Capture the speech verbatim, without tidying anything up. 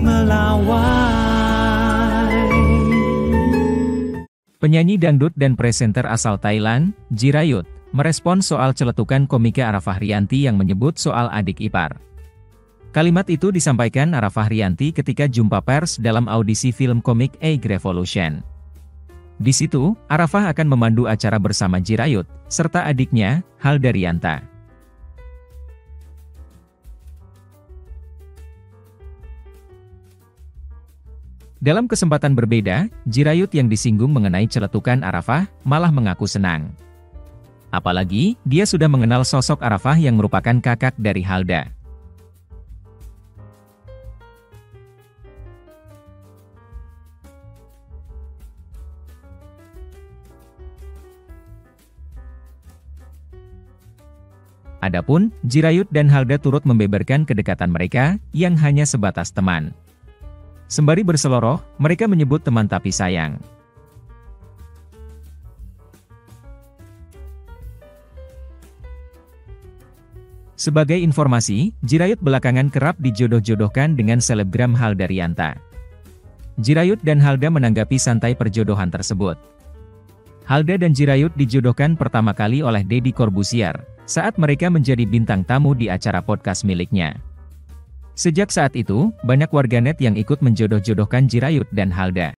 melawai. Penyanyi dangdut dan presenter asal Thailand, Jirayut, merespon soal celetukan komika Ara Fahrianti yang menyebut soal adik ipar. Kalimat itu disampaikan Ara Fahrianti ketika jumpa pers dalam audisi film komik Egg Revolution. Di situ, Arafah akan memandu acara bersama Jirayut, serta adiknya, Haldarianta. Dalam kesempatan berbeda, Jirayut yang disinggung mengenai celetukan Arafah, malah mengaku senang. Apalagi, dia sudah mengenal sosok Arafah yang merupakan kakak dari Halda. Adapun, Jirayut dan Halda turut membeberkan kedekatan mereka, yang hanya sebatas teman. Sembari berseloroh, mereka menyebut teman tapi sayang. Sebagai informasi, Jirayut belakangan kerap dijodoh-jodohkan dengan selebgram Haldarianta. Jirayut dan Halda menanggapi santai perjodohan tersebut. Halda dan Jirayut dijodohkan pertama kali oleh Deddy Corbuzier, saat mereka menjadi bintang tamu di acara podcast miliknya. Sejak saat itu, banyak warganet yang ikut menjodoh-jodohkan Jirayut dan Halda.